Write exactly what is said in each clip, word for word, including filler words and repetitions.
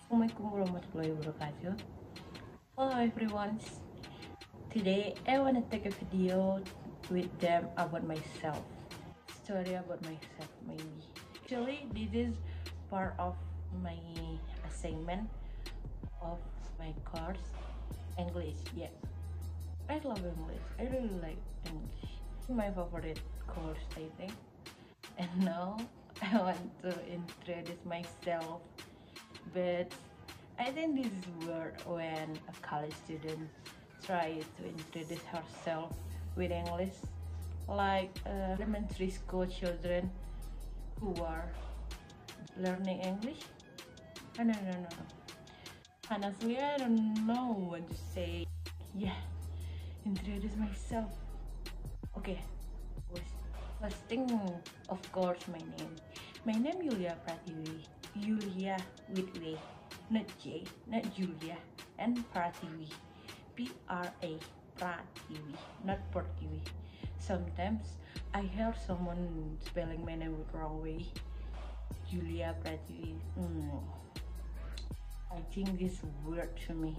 Assalamualaikum warahmatullahi wabarakatuh. Hello everyone. Today I want to take a video with them about myself. Story about myself maybe. Actually this is part of my assignment of my course English. Yeah. I love English. I really like English. My favorite course I think. And now I want to introduce myself, but I think this is weird when a college student tries to introduce herself with English, like uh, elementary school children who are learning English. Oh, no, no, no, no. Honestly, I don't know what to say. Yeah, introduce myself. Okay, first thing, of course, my name. My name Yulia Pratiwi. Yulia with W, not J, not Julia, and Pratiwi. P R A Pratiwi, not Pratiwi. Sometimes I hear someone spelling my name with wrong way. Julia Pratiwi. Mm. I think this is weird to me.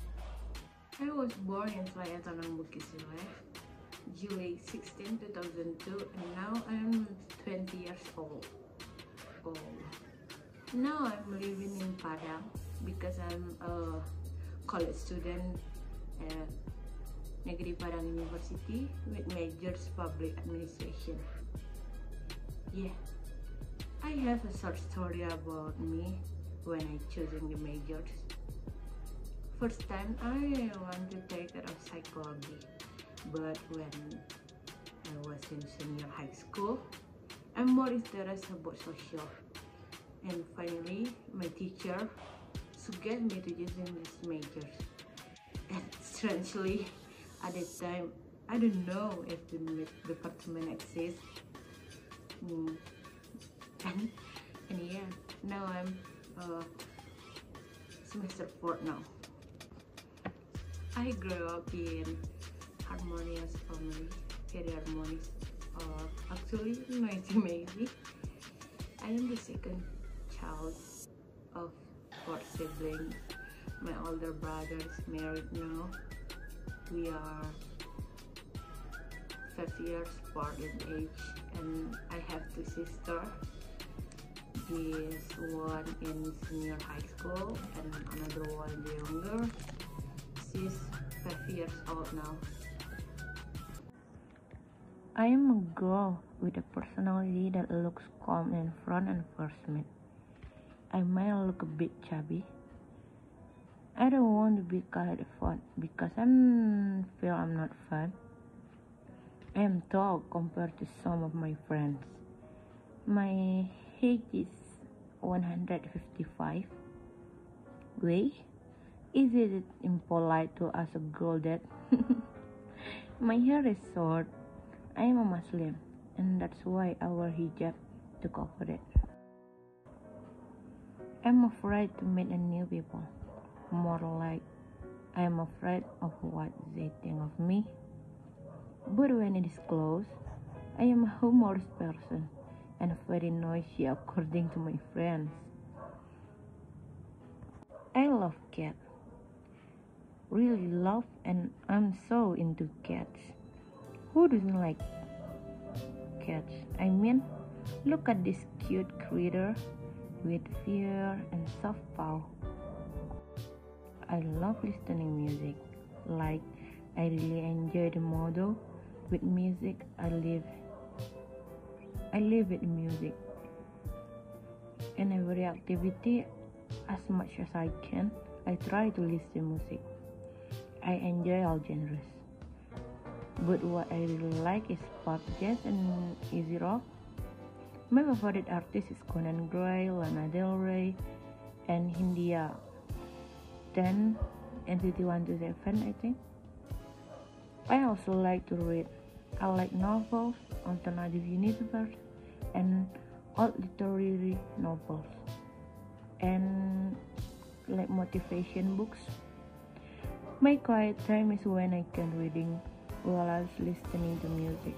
I was born in Selayatan, Bukit Sileh, July sixteenth, two thousand two, and now I'm twenty years old. Oh. Now I'm living in Padang because I'm a college student at Negeri Padang University with majors public administration. Yeah, I have a short story about me when I choosing the majors. First time I want to take it of psychology, but when I was in senior high school, I'm more interested about social. And finally, my teacher suggested me to choosing this major. And strangely, at that time, I don't know if the department exists. Mm. And, and yeah, now I'm uh, semester four now. I grew up in harmonious family, very harmonious, or actually noisy maybe. I am the second child of four siblings. My older brother is married now. We are five years apart in age, and I have two sisters. This one in senior high school and another one younger. She's five years old now. I am a girl with a personality that looks calm in front and first met. I might look a bit chubby. I don't want to be called fat because I feel I'm not fat. I am tall compared to some of my friends. My height is one hundred fifty-five. Wait, is it impolite to ask a girl that? My hair is short. I am a Muslim, and that's why I wear hijab to cover it. I'm afraid to meet a new people. More like I am afraid of what they think of me. But when it is close, I am a humorous person and very noisy according to my friends. I love cats. Really love, and I'm so into cats. Who doesn't like cats? I mean, look at this cute creature with fur and soft paw. I love listening music. Like, I really enjoy the motto, with music I live. I live with music. In every activity, as much as I can, I try to listen to music. I enjoy all genres. But what I really like is pop, jazz, and easy rock. My favorite artist is Conan Gray, Lana Del Rey, and Hindia ten and fifty-one to seven, I think. I also like to read. I like novels, alternative universe, and old literary novels, and like motivation books. My quiet time is when I can reading while I was listening to music.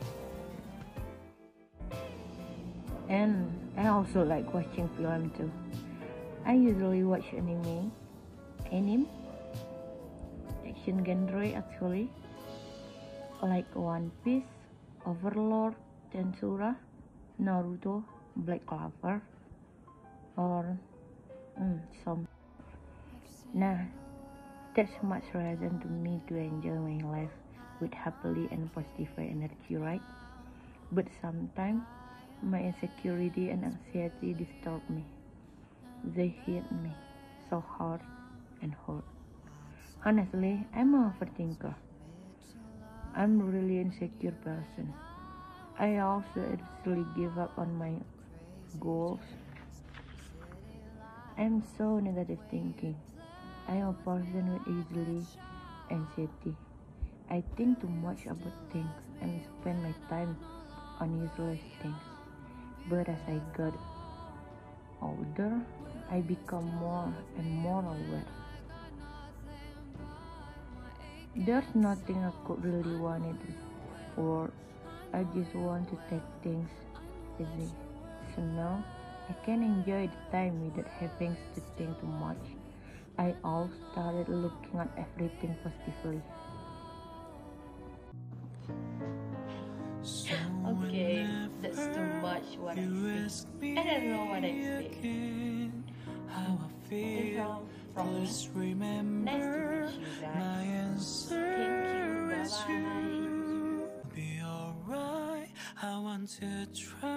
And I also like watching film too. I usually watch anime, anime, action genre actually, like One Piece, Overlord, Tensura, Naruto, Black Clover, or mm, some. Nah, that's much reason to me to enjoy my life with happily and positive energy, right? But sometimes my insecurity and anxiety disturb me. They hit me so hard and hurt. Honestly, I'm an overthinker. I'm a really insecure person. I also easily give up on my goals. I'm so negative thinking. I am a person with easily anxiety. I think too much about things and spend my time on useless things. But as I got older, I become more and more aware. There's nothing I could really want it or I just want to take things easy. So now I can enjoy the time without having to think too much. I all started looking at everything positively. Okay, that's too much what I say. I don't know what I say. That's all from me. Nice to meet you guys. Thank you. Bye bye. Be alright. I want to try.